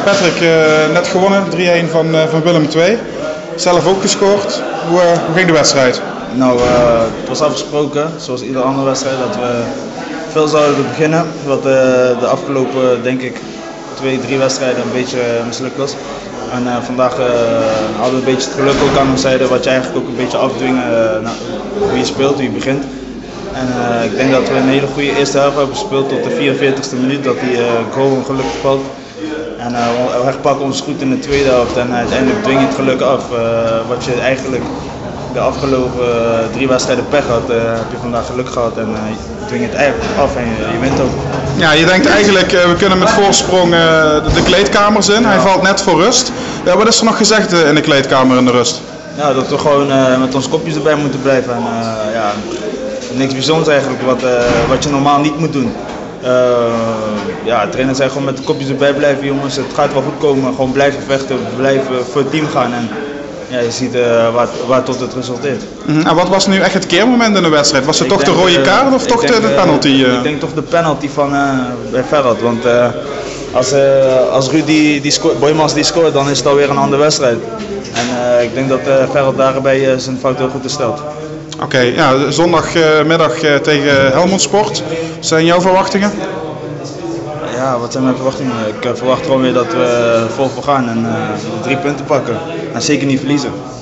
Patrick, net gewonnen, 3-1 van Willem II. Zelf ook gescoord. Hoe ging de wedstrijd? Nou, het was afgesproken, zoals iedere andere wedstrijd, dat we veel zouden beginnen. Wat de afgelopen, denk ik, 2-3 wedstrijden een beetje mislukt was. En vandaag hadden we een beetje het geluk ook aan onze zijde, wat je eigenlijk ook een beetje afdwingen hoe je speelt, hoe je begint. En ik denk dat we een hele goede eerste helft hebben gespeeld tot de 44e minuut, dat die goal gelukkig valt. En we herpakken ons goed in de tweede helft en uiteindelijk dwing je het geluk af. Wat je eigenlijk de afgelopen 3 wedstrijden pech had, heb je vandaag geluk gehad en dwing je het eigenlijk af en je wint ook. Ja, je denkt eigenlijk, we kunnen met voorsprong de kleedkamers in. Hij valt net voor rust. Wat is er nog gezegd in de kleedkamer in de rust? Ja, dat we gewoon met ons kopjes erbij moeten blijven. En, ja, niks bijzonders eigenlijk, wat je normaal niet moet doen. Ja, de trainer zei gewoon met de kopjes erbij blijven, jongens, het gaat wel goed komen, gewoon blijven vechten, blijven voor het team gaan en ja, je ziet waar tot het resulteert. En wat was nu echt het keermoment in de wedstrijd? Was het toch de rode kaart of toch de penalty? Ik denk toch de penalty van bij Ferhat, want als Rudy Boymans die scoort, dan is het alweer een andere wedstrijd. En ik denk dat Ferhat daarbij zijn fout heel goed stelt. Oké, ja, zondagmiddag tegen Helmond Sport. Zijn jouw verwachtingen? Ja, wat zijn mijn verwachtingen? Ik verwacht gewoon weer dat we vol voor gaan en 3 punten pakken. En zeker niet verliezen.